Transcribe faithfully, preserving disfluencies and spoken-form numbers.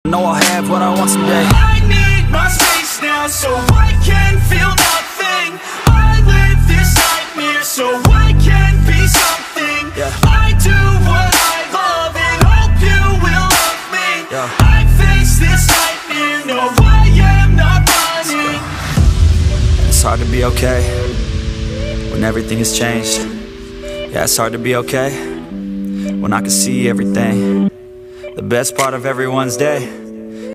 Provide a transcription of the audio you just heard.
I know I'll have what I want someday. I need my space now so I can feel nothing. I live this nightmare so I can be something. Yeah. I do what I love and hope you will love me. Yeah. I face this nightmare, no I am not running. It's hard to be okay when everything has changed. Yeah, it's hard to be okay when I can see everything. The best part of everyone's day